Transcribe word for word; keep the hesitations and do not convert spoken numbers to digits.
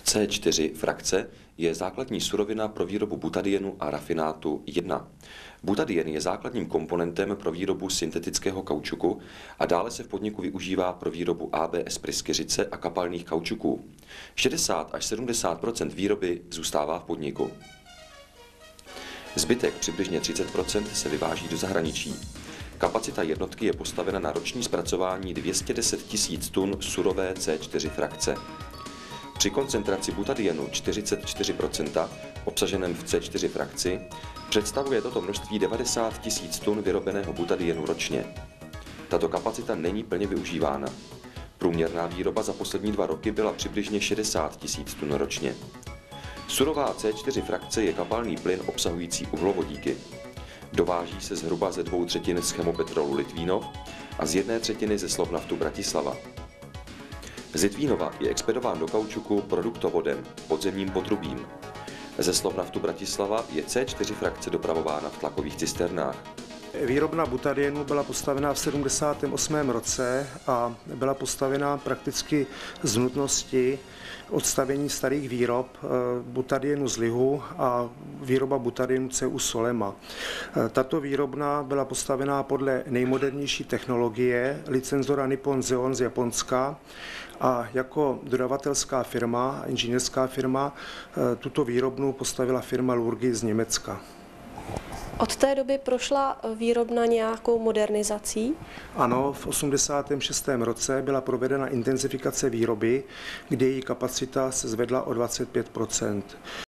C čtyři frakce je základní surovina pro výrobu butadienu a rafinátu jedna. Butadien je základním komponentem pro výrobu syntetického kaučuku a dále se v podniku využívá pro výrobu A B S pryskyřice a kapalných kaučuků. šedesát až sedmdesát procent výroby zůstává v podniku. Zbytek, přibližně třicet procent, se vyváží do zahraničí. Kapacita jednotky je postavena na roční zpracování dvě stě deset tisíc tun surové C čtyři frakce. Při koncentraci butadienu čtyřicet čtyři procent obsaženém v C čtyři frakci představuje toto množství devadesát tisíc tun vyrobeného butadienu ročně. Tato kapacita není plně využívána. Průměrná výroba za poslední dva roky byla přibližně šedesát tisíc tun ročně. Surová C čtyři frakce je kapalný plyn obsahující uhlovodíky. Dováží se zhruba ze dvou třetin z Chemopetrolu Litvínov a z jedné třetiny ze Slovnaftu Bratislava. Z Litvínova je expedován do kaučuku produktovodem, podzemním potrubím. Ze Slovnaftu Bratislava je C čtyři frakce dopravována v tlakových cisternách. Výrobna butadienu byla postavena v sedmdesátém osmém roce a byla postavena prakticky z nutnosti odstavení starých výrob butadienu z lihu a výroba butadienu C U Solema. Tato výrobna byla postavena podle nejmodernější technologie licenzora Nippon Zeon z Japonska a jako dodavatelská firma, inženýrská firma, tuto výrobnu postavila firma Lurgi z Německa. Od té doby prošla výrobna nějakou modernizací? Ano, v osmdesátém šestém roce byla provedena intenzifikace výroby, kdy její kapacita se zvedla o dvacet pět procent.